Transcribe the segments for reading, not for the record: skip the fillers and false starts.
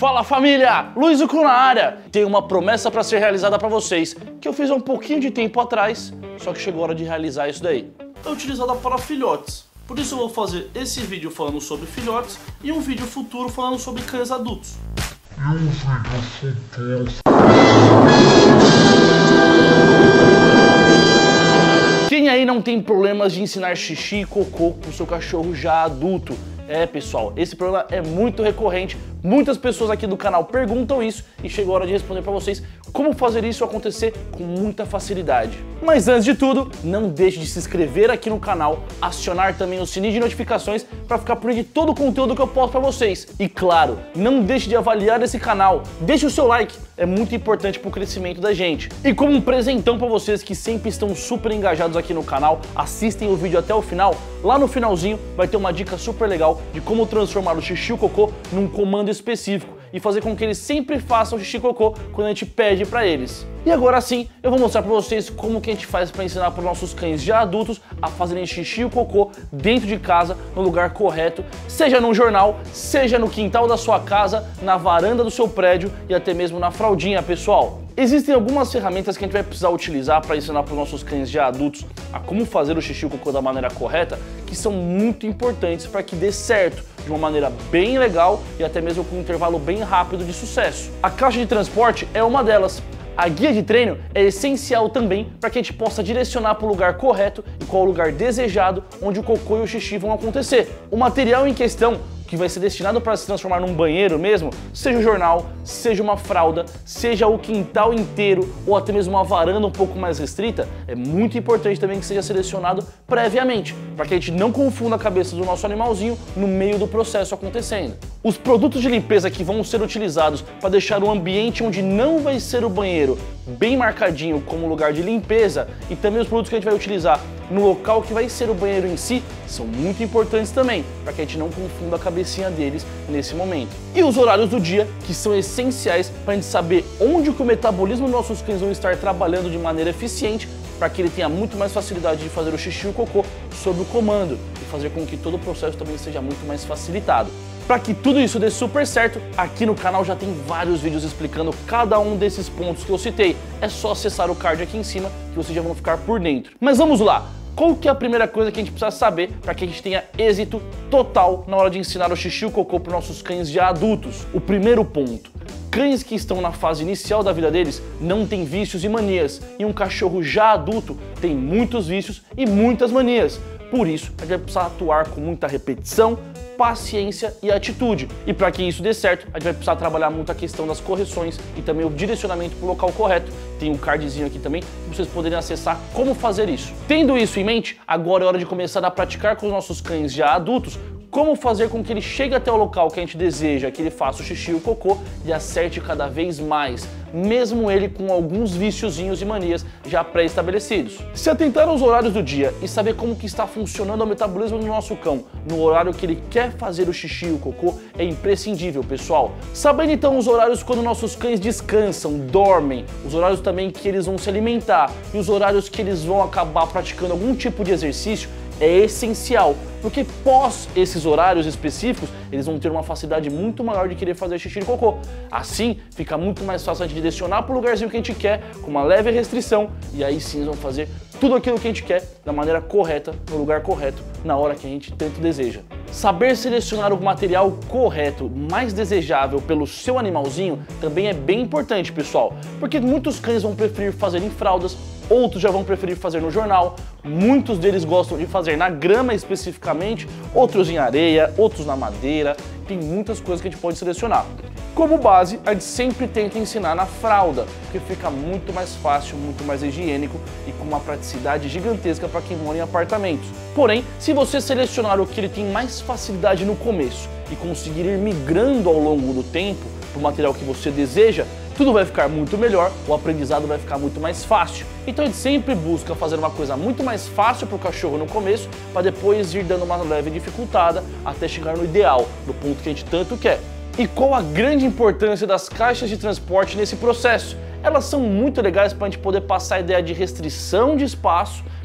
Fala família, Luiz Ucru na área. Tem uma promessa para ser realizada para vocês, que eu fiz há um pouquinho de tempo atrás, só que chegou a hora de realizar isso daí. É utilizada para filhotes, por isso eu vou fazer esse vídeo falando sobre filhotes e um vídeo futuro falando sobre cães adultos. Quem aí não tem problemas de ensinar xixi e cocô pro seu cachorro já adulto? É, pessoal, esse problema é muito recorrente, muitas pessoas aqui do canal perguntam isso e chegou a hora de responder para vocês como fazer isso acontecer com muita facilidade. Mas antes de tudo, não deixe de se inscrever aqui no canal, acionar também o sininho de notificações para ficar por dentro de todo o conteúdo que eu posto para vocês. E claro, não deixe de avaliar esse canal, deixe o seu like, é muito importante para o crescimento da gente. E como um presentão para vocês que sempre estão super engajados aqui no canal, assistem o vídeo até o final, lá no finalzinho vai ter uma dica super legal de como transformar o xixi e o cocô num comando específico e fazer com que eles sempre façam xixi e cocô quando a gente pede para eles. E agora sim, eu vou mostrar para vocês como que a gente faz para ensinar para os nossos cães já adultos a fazerem xixi e cocô dentro de casa, no lugar correto, seja no jornal, seja no quintal da sua casa, na varanda do seu prédio e até mesmo na fraldinha, pessoal. Existem algumas ferramentas que a gente vai precisar utilizar para ensinar para os nossos cães já adultos a como fazer o xixi e o cocô da maneira correta, que são muito importantes para que dê certo, de uma maneira bem legal e até mesmo com um intervalo bem rápido de sucesso. A caixa de transporte é uma delas. A guia de treino é essencial também para que a gente possa direcionar para o lugar correto e qual o lugar desejado onde o cocô e o xixi vão acontecer. O material em questão, que vai ser destinado para se transformar num banheiro mesmo, seja o jornal, seja uma fralda, seja o quintal inteiro ou até mesmo uma varanda um pouco mais restrita, é muito importante também que seja selecionado previamente, para que a gente não confunda a cabeça do nosso animalzinho no meio do processo acontecendo. Os produtos de limpeza que vão ser utilizados para deixar o ambiente onde não vai ser o banheiro bem marcadinho como lugar de limpeza e também os produtos que a gente vai utilizar no local que vai ser o banheiro em si são muito importantes também, para que a gente não confunda a cabecinha deles nesse momento. E os horários do dia, que são essenciais para a gente saber onde que o metabolismo dos nossos cães vão estar trabalhando de maneira eficiente, para que ele tenha muito mais facilidade de fazer o xixi e o cocô sob o comando e fazer com que todo o processo também seja muito mais facilitado. Para que tudo isso dê super certo, aqui no canal já tem vários vídeos explicando cada um desses pontos que eu citei. É só acessar o card aqui em cima que vocês já vão ficar por dentro. Mas vamos lá! Qual que é a primeira coisa que a gente precisa saber para que a gente tenha êxito total na hora de ensinar o xixi e o cocô para os nossos cães já adultos? O primeiro ponto. Cães que estão na fase inicial da vida deles não têm vícios e manias, e um cachorro já adulto tem muitos vícios e muitas manias. Por isso, a gente vai precisar atuar com muita repetição, paciência e atitude. E para que isso dê certo, a gente vai precisar trabalhar muito a questão das correções e também o direcionamento para o local correto. Tem um cardzinho aqui também, para vocês poderem acessar como fazer isso. Tendo isso em mente, agora é hora de começar a praticar com os nossos cães já adultos como fazer com que ele chegue até o local que a gente deseja que ele faça o xixi e o cocô e acerte cada vez mais, mesmo ele com alguns viciozinhos e manias já pré-estabelecidos. Se atentar aos horários do dia e saber como que está funcionando o metabolismo do nosso cão no horário que ele quer fazer o xixi e o cocô é imprescindível, pessoal. Sabendo então os horários quando nossos cães descansam, dormem, os horários também que eles vão se alimentar e os horários que eles vão acabar praticando algum tipo de exercício, é essencial, porque pós esses horários específicos, eles vão ter uma facilidade muito maior de querer fazer xixi e cocô. Assim, fica muito mais fácil a gente direcionar para o lugarzinho que a gente quer, com uma leve restrição, e aí sim eles vão fazer tudo aquilo que a gente quer da maneira correta, no lugar correto, na hora que a gente tanto deseja. Saber selecionar o material correto, mais desejável pelo seu animalzinho, também é bem importante, pessoal, porque muitos cães vão preferir fazer em fraldas, outros já vão preferir fazer no jornal, muitos deles gostam de fazer na grama especificamente, outros em areia, outros na madeira, tem muitas coisas que a gente pode selecionar. Como base, a gente sempre tenta ensinar na fralda, porque fica muito mais fácil, muito mais higiênico e com uma praticidade gigantesca para quem mora em apartamentos. Porém, se você selecionar o que ele tem mais facilidade no começo e conseguir ir migrando ao longo do tempo para o material que você deseja, tudo vai ficar muito melhor, o aprendizado vai ficar muito mais fácil. Então a gente sempre busca fazer uma coisa muito mais fácil para o cachorro no começo, para depois ir dando uma leve dificultada até chegar no ideal, no ponto que a gente tanto quer. E qual a grande importância das caixas de transporte nesse processo? Elas são muito legais para a gente poder passar a ideia de restrição de espaço,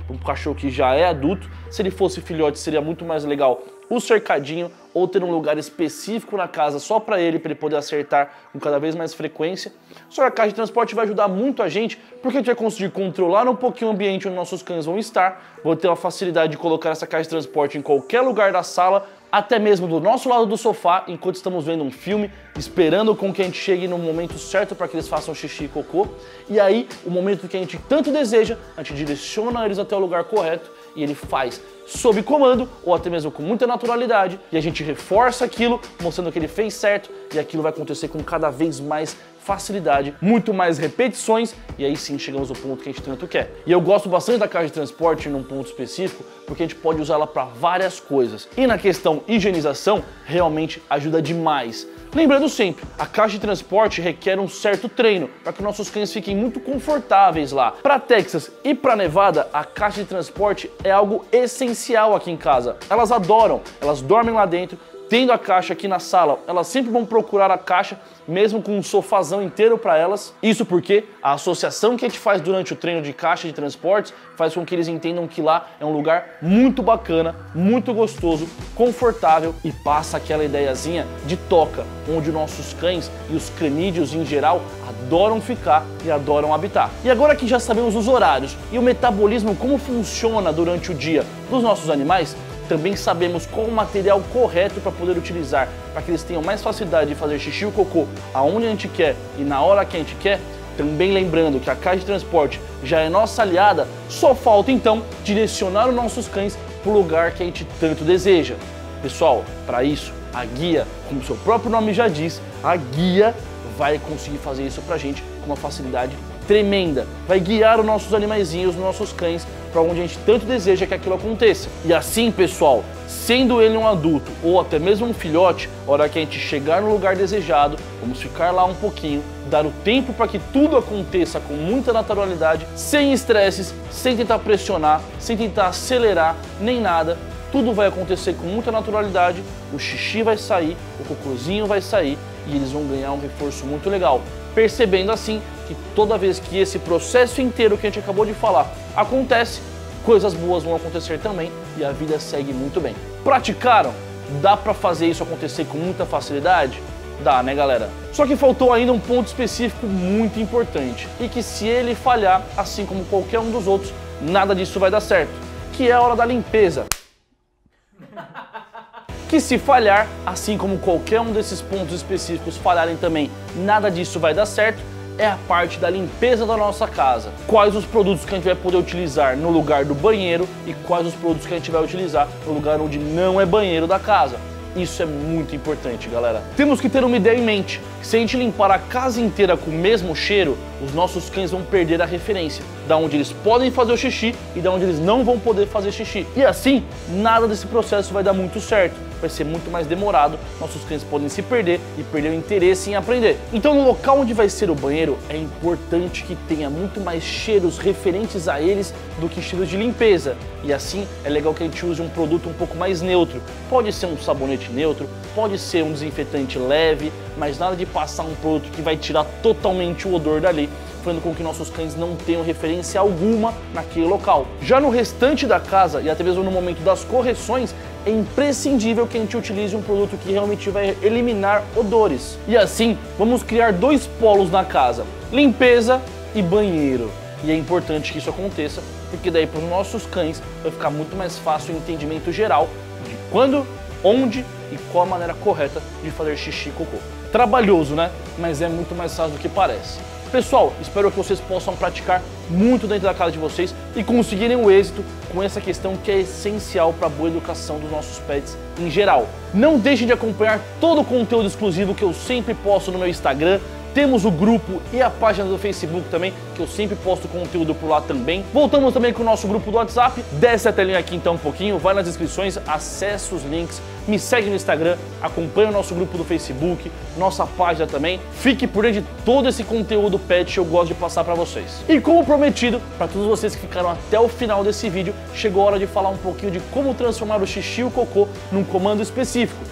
um cachorro que já é adulto. Se ele fosse filhote, seria muito mais legal o cercadinho ou ter um lugar específico na casa só para ele poder acertar com cada vez mais frequência. Só que a caixa de transporte vai ajudar muito a gente, porque a gente vai conseguir controlar um pouquinho o ambiente onde nossos cães vão estar, vou ter uma facilidade de colocar essa caixa de transporte em qualquer lugar da sala, até mesmo do nosso lado do sofá, enquanto estamos vendo um filme, esperando com que a gente chegue no momento certo para que eles façam xixi e cocô. E aí, o momento que a gente tanto deseja, a gente direciona eles até o lugar correto e ele faz sob comando ou até mesmo com muita naturalidade e a gente reforça aquilo, mostrando que ele fez certo e aquilo vai acontecer com cada vez mais facilidade, muito mais repetições e aí sim chegamos ao ponto que a gente tanto quer. E eu gosto bastante da caixa de transporte num ponto específico porque a gente pode usá-la para várias coisas. E na questão higienização, realmente ajuda demais. Lembrando sempre, a caixa de transporte requer um certo treino para que nossos cães fiquem muito confortáveis lá. Para Texas e para Nevada, a caixa de transporte é algo essencial aqui em casa. Elas adoram, elas dormem lá dentro. Tendo a caixa aqui na sala, elas sempre vão procurar a caixa, mesmo com um sofazão inteiro para elas. Isso porque a associação que a gente faz durante o treino de caixa de transportes faz com que eles entendam que lá é um lugar muito bacana, muito gostoso, confortável e passa aquela ideiazinha de toca, onde nossos cães e os canídeos em geral adoram ficar e adoram habitar. E agora que já sabemos os horários e o metabolismo, como funciona durante o dia dos nossos animais, também sabemos qual o material correto para poder utilizar, para que eles tenham mais facilidade de fazer xixi ou cocô aonde a gente quer e na hora que a gente quer. Também lembrando que a caixa de transporte já é nossa aliada, só falta então direcionar os nossos cães para o lugar que a gente tanto deseja. Pessoal, para isso, a guia, como seu próprio nome já diz, a guia vai conseguir fazer isso para a gente com uma facilidade tremenda. Vai guiar os nossos animaizinhos, os nossos cães, para onde a gente tanto deseja que aquilo aconteça. E assim, pessoal, sendo ele um adulto ou até mesmo um filhote, a hora que a gente chegar no lugar desejado, vamos ficar lá um pouquinho, dar o tempo para que tudo aconteça com muita naturalidade, sem estresses, sem tentar pressionar, sem tentar acelerar, nem nada. Tudo vai acontecer com muita naturalidade, o xixi vai sair, o cocôzinho vai sair e eles vão ganhar um reforço muito legal. Percebendo assim que toda vez que esse processo inteiro que a gente acabou de falar acontece, coisas boas vão acontecer também e a vida segue muito bem. Praticaram? Dá pra fazer isso acontecer com muita facilidade? Dá, né, galera? Só que faltou ainda um ponto específico muito importante e que se ele falhar, assim como qualquer um dos outros, nada disso vai dar certo, que é a hora da limpeza. Que se falhar, assim como qualquer um desses pontos específicos falharem também, nada disso vai dar certo, é a parte da limpeza da nossa casa. Quais os produtos que a gente vai poder utilizar no lugar do banheiro e quais os produtos que a gente vai utilizar no lugar onde não é banheiro da casa. Isso é muito importante, galera. Temos que ter uma ideia em mente. Se a gente limpar a casa inteira com o mesmo cheiro, os nossos cães vão perder a referência da onde eles podem fazer o xixi e da onde eles não vão poder fazer xixi. E assim, nada desse processo vai dar muito certo. Vai ser muito mais demorado, nossos cães podem se perder e perder o interesse em aprender. Então no local onde vai ser o banheiro, é importante que tenha muito mais cheiros referentes a eles do que cheiros de limpeza. E assim, é legal que a gente use um produto um pouco mais neutro. Pode ser um sabonete neutro, pode ser um desinfetante leve, mas nada de passar um produto que vai tirar totalmente o odor dali, fazendo com que nossos cães não tenham referência alguma naquele local. Já no restante da casa e até mesmo no momento das correções, é imprescindível que a gente utilize um produto que realmente vai eliminar odores. E assim, vamos criar dois polos na casa, limpeza e banheiro. E é importante que isso aconteça, porque daí para os nossos cães vai ficar muito mais fácil o entendimento geral de quando, onde e qual a maneira correta de fazer xixi e cocô. Trabalhoso, né? Mas é muito mais fácil do que parece. Pessoal, espero que vocês possam praticar muito dentro da casa de vocês e conseguirem o êxito com essa questão que é essencial para a boa educação dos nossos pets em geral. Não deixem de acompanhar todo o conteúdo exclusivo que eu sempre posto no meu Instagram. Temos o grupo e a página do Facebook também, que eu sempre posto conteúdo por lá também. Voltamos também com o nosso grupo do WhatsApp. Desce a telinha aqui então um pouquinho, vai nas descrições, acessa os links, me segue no Instagram, acompanha o nosso grupo do Facebook, nossa página também. Fique por dentro de todo esse conteúdo pet que eu gosto de passar para vocês. E como prometido, para todos vocês que ficaram até o final desse vídeo, chegou a hora de falar um pouquinho de como transformar o xixi e o cocô num comando específico.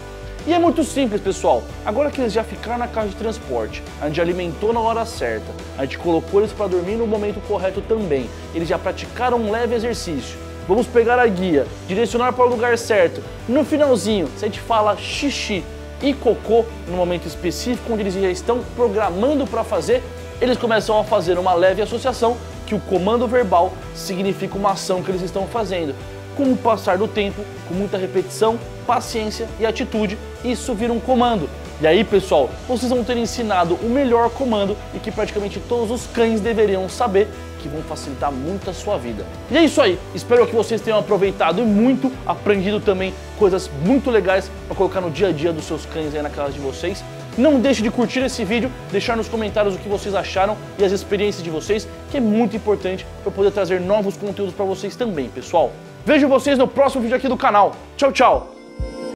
E é muito simples, pessoal. Agora que eles já ficaram na caixa de transporte, a gente alimentou na hora certa, a gente colocou eles para dormir no momento correto também, eles já praticaram um leve exercício. Vamos pegar a guia, direcionar para o lugar certo. No finalzinho, se a gente fala xixi e cocô no momento específico onde eles já estão programando para fazer, eles começam a fazer uma leve associação que o comando verbal significa uma ação que eles estão fazendo. Com o passar do tempo, com muita repetição, paciência e atitude, isso vira um comando. E aí, pessoal, vocês vão ter ensinado o melhor comando e que praticamente todos os cães deveriam saber, que vão facilitar muito a sua vida. E é isso aí, espero que vocês tenham aproveitado e muito, aprendido também coisas muito legais para colocar no dia a dia dos seus cães aí na casa de vocês. Não deixe de curtir esse vídeo, deixar nos comentários o que vocês acharam e as experiências de vocês, que é muito importante para eu poder trazer novos conteúdos para vocês também, pessoal. Vejo vocês no próximo vídeo aqui do canal. Tchau, tchau!